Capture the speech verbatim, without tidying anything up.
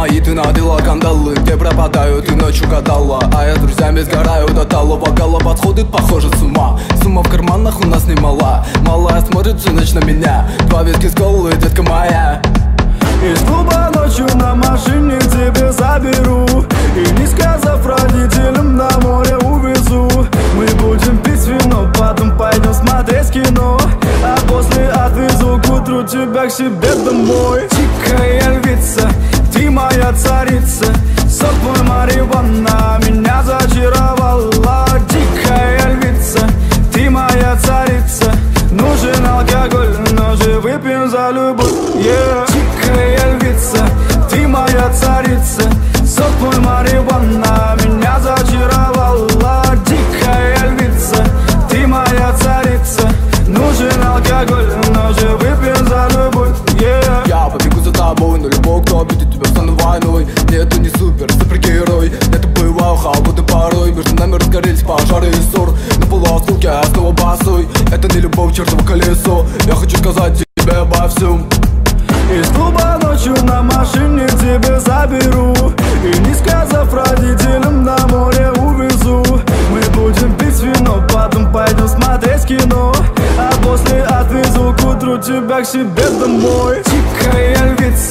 мои ты надела кандалы. Где пропадаю, ты ночью гадала, а я с друзьями сгораю до талого. Гала подходит, похоже, с ума. Сумма в карманах у нас немала. Малая смотрит всю ночь на меня. Два виски с колой, детка моя. Из клуба ночью на машине к тебе заберу, и не сказав родителям, на море увезу. Мы будем пить вино, потом пойдем смотреть кино, а после отвезу к утру тебя к себе домой. Дикая львица, ты моя царица, сок твой марихуана меня зачаровала. Дикая львица, ты моя царица, нужен алкоголь, но же выпьем за любовь, yeah. Дикая львица, ты моя царица, сок твой марихуана меня зачаровала. Дикая львица, ты моя царица, нужен алкоголь, но же выпьем за любовь, yeah. Я побегу за тобой, но любой, кто обидит тебя, стану войной. Нет, ты не супер, супергерой. Это бываю холодный порой. Между нами разгорелись пожары и ссор. На полуосколке я снова босой. Это не любовь, чертово колесо. Я хочу сказать тебе обо всем. Из клуба ночью на машине к тебе заберу, и не сказав родителям, на море увезу. Мы будем пить вино, потом пойдем смотреть кино, а после отвезу к утру тебя к себе домой. Дикая львица,